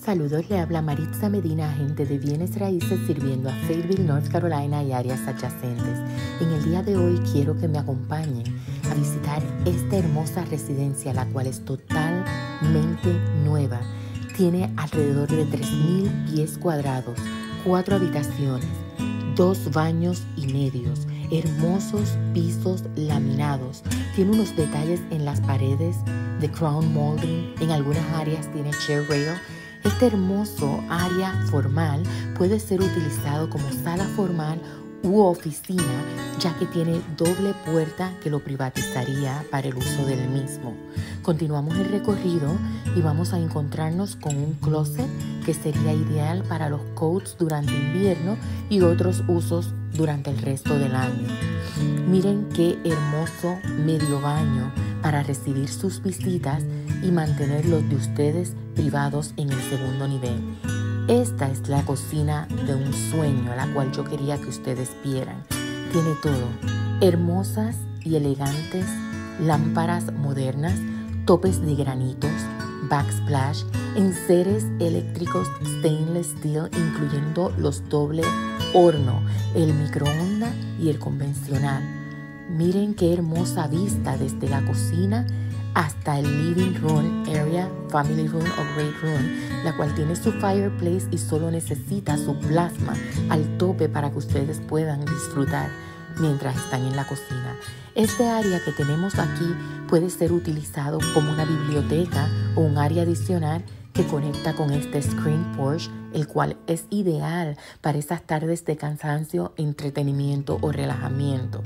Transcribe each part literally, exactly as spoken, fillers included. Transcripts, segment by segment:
Saludos, le habla Maritza Medina, agente de bienes raíces sirviendo a Fayetteville, North Carolina y áreas adyacentes. En el día de hoy quiero que me acompañen a visitar esta hermosa residencia, la cual es totalmente nueva. Tiene alrededor de tres mil pies cuadrados, cuatro habitaciones, dos baños y medios, hermosos pisos laminados. Tiene unos detalles en las paredes de crown molding, en algunas áreas tiene chair rail. Este hermoso área formal puede ser utilizado como sala formal u oficina, ya que tiene doble puerta que lo privatizaría para el uso del mismo. Continuamos el recorrido y vamos a encontrarnos con un closet que sería ideal para los coats durante invierno y otros usos durante el resto del año. Miren qué hermoso medio baño para recibir sus visitas y mantener los de ustedes privados en el segundo nivel. Esta es la cocina de un sueño, la cual yo quería que ustedes vieran. Tiene todo, hermosas y elegantes lámparas modernas, topes de granitos, backsplash, enseres eléctricos stainless steel, incluyendo los doble horno, el microondas y el convencional. Miren qué hermosa vista desde la cocina hasta el living room area, family room o great room, la cual tiene su fireplace y solo necesita su plasma al tope para que ustedes puedan disfrutar mientras están en la cocina. Este área que tenemos aquí puede ser utilizado como una biblioteca o un área adicional que conecta con este screen porch, el cual es ideal para esas tardes de cansancio, entretenimiento o relajamiento.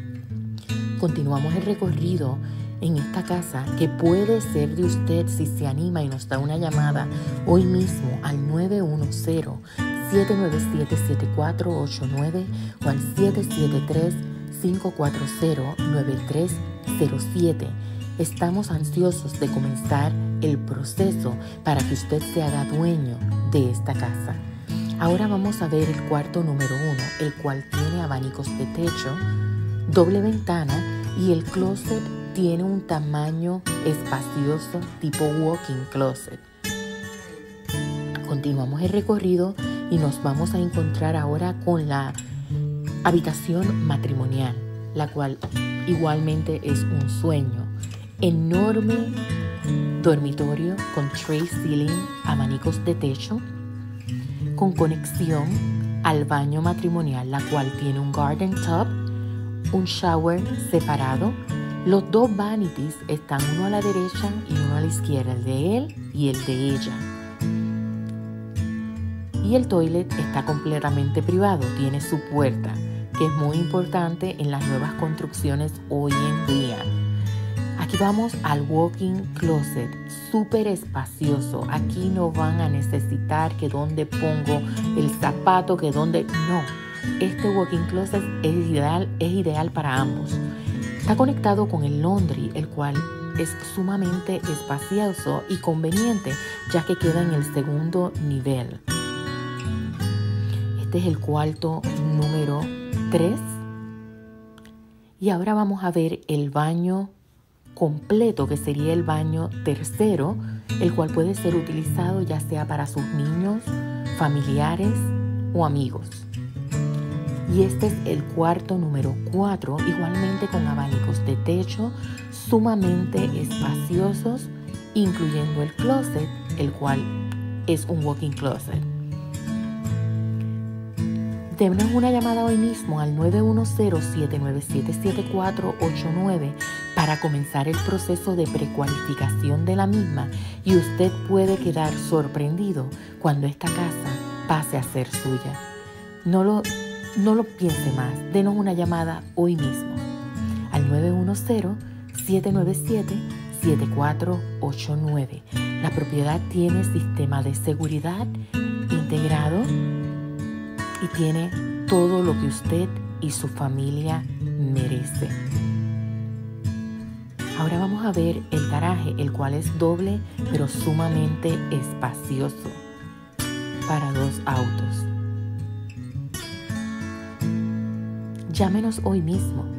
Continuamos el recorrido en esta casa que puede ser de usted si se anima y nos da una llamada hoy mismo al nueve uno cero, siete nueve siete, siete cuatro ocho nueve o al siete siete tres, cinco cuatro cero, nueve tres cero siete. Estamos ansiosos de comenzar el proceso para que usted se haga dueño de esta casa. Ahora vamos a ver el cuarto número uno, el cual tiene abanicos de techo, doble ventana y el closet tiene un tamaño espacioso tipo walk-in closet. Continuamos el recorrido y nos vamos a encontrar ahora con la habitación matrimonial, la cual igualmente es un sueño. Enorme dormitorio con tray ceiling, abanicos de techo, con conexión al baño matrimonial, la cual tiene un garden tub, un shower separado. Los dos vanities están uno a la derecha y uno a la izquierda, el de él y el de ella. Y el toilet está completamente privado, tiene su puerta, que es muy importante en las nuevas construcciones hoy en día. Aquí vamos al walk-in closet, súper espacioso. Aquí no van a necesitar que dónde pongo el zapato, que dónde... No, este walk-in closet es ideal, es ideal para ambos. Está conectado con el laundry, el cual es sumamente espacioso y conveniente, ya que queda en el segundo nivel. Este es el cuarto número tres. Y ahora vamos a ver el baño completo, que sería el baño tercero, el cual puede ser utilizado ya sea para sus niños, familiares o amigos. Y este es el cuarto número cuatro, igualmente con abanicos de techo sumamente espaciosos, incluyendo el closet, el cual es un walk-in closet. Denos una llamada hoy mismo al nueve uno cero, siete nueve siete, siete cuatro ocho nueve para comenzar el proceso de precualificación de la misma y usted puede quedar sorprendido cuando esta casa pase a ser suya. No lo No lo piense más, denos una llamada hoy mismo al nueve uno cero, siete nueve siete, siete cuatro ocho nueve. La propiedad tiene sistema de seguridad integrado y tiene todo lo que usted y su familia merecen. Ahora vamos a ver el garaje, el cual es doble pero sumamente espacioso para dos autos. Llámenos hoy mismo